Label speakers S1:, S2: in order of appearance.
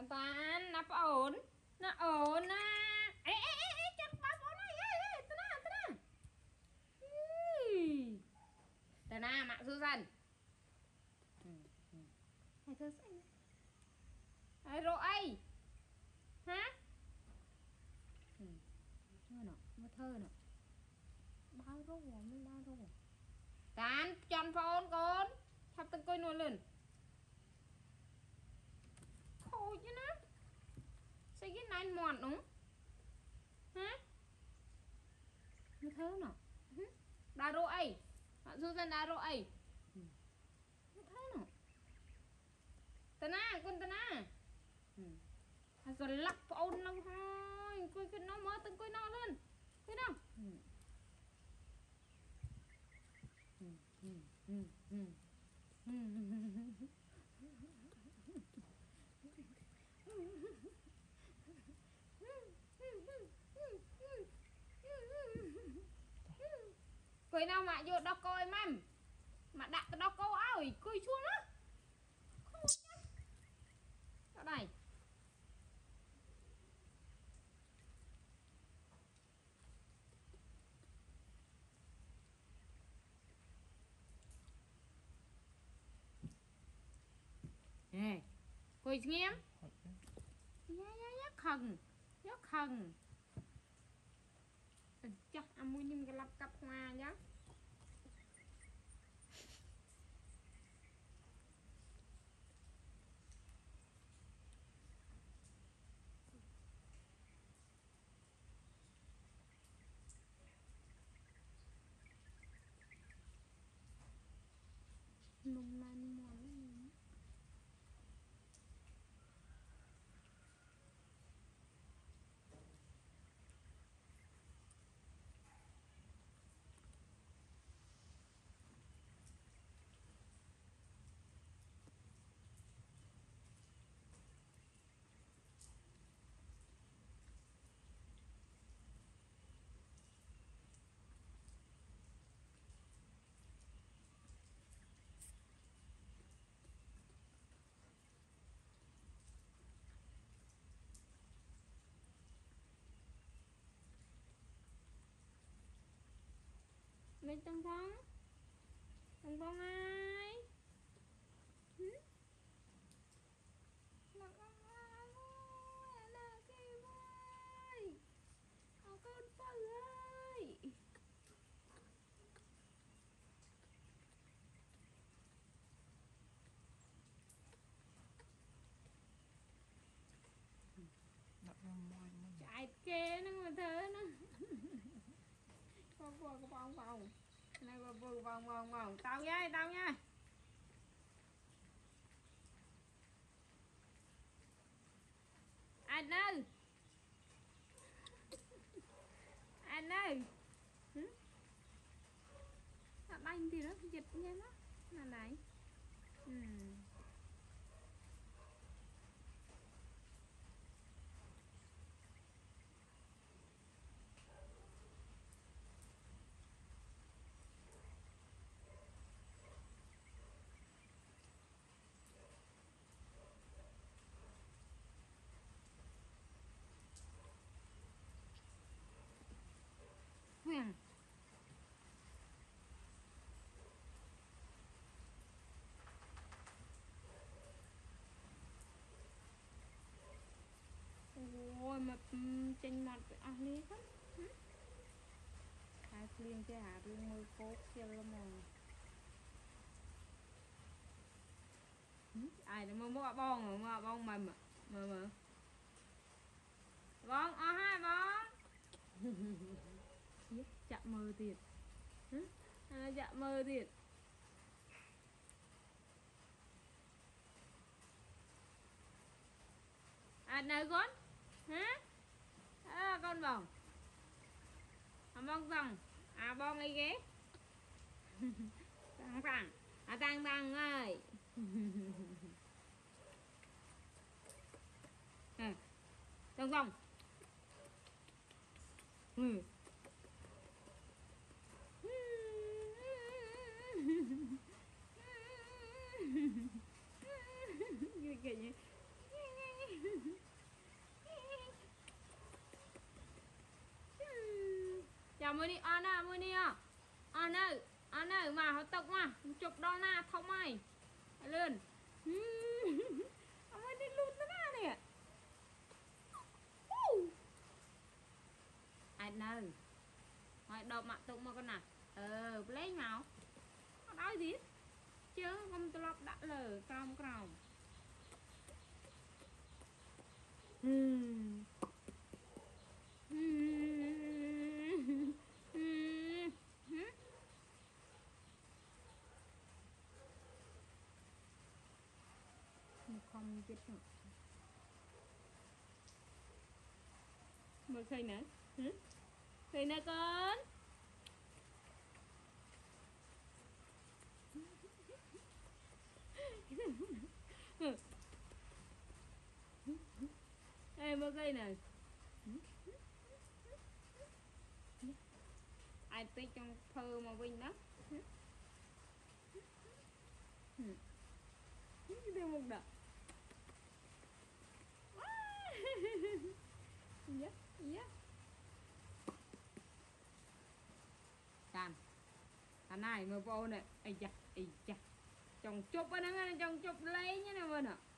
S1: toàn toàn nó ổn á. Ê chân ba bố này tao nè mạng Susan hay thơ xanh ai rồi ai hả thơ nào mà thơ nào bao rô mới bao rô tán chọn phone con sắp từng coi nuôi lên khổ chứ nó sao cái này mòn đúng hả mà thơ nào đá rô ai bạn Susan đá rô ai mà thơ nào tana con tana rồi lắc phone nó thôi coi cái nó mới từng coi nó lên thấy không coi nào mà vô đó coi mà đặt cái đó câu áo coi xuống đó ở đây nè coi nghiêm giá khẩn chắc ăn mua nhưng cái lắp cặp hoa nhá nung nan món mấy Tân Phong ai con Phong ơi chạy kê nó mà thơ nó con vòng này vừa vòng tao nha anh ơi banh thì nó dịch nha nó là này Huyền ôi mà trên mặt ăn đi hết hai liền cái hạt luôn ngồi cốt kia là màu ai nó mua bông mềm mà bông hai bông chạm mơ thiệt chạm mơ thiệt nơi con hả con bông bông rồng bông ấy ghế tăng ơi tăng vòng kiểu như mới đi ăn mới đi ăn mà họ tộc mà chụp đo na thông mày lên mới đi luôn thế nào nè ai nơi hỏi đọc mặt tụng mà con nào lấy nào nói gì chứ không tôi lọc đã lờ còng còng không chết nữa mà khơi nữa khơi nữa con em mà khơi nè ai tới trong thơ mà vinh đó đưa một đợt dạ dạ cam anh này mà vô nè ây cha chồng chụp á nó chồng chụp lấy nhá nè bên ạ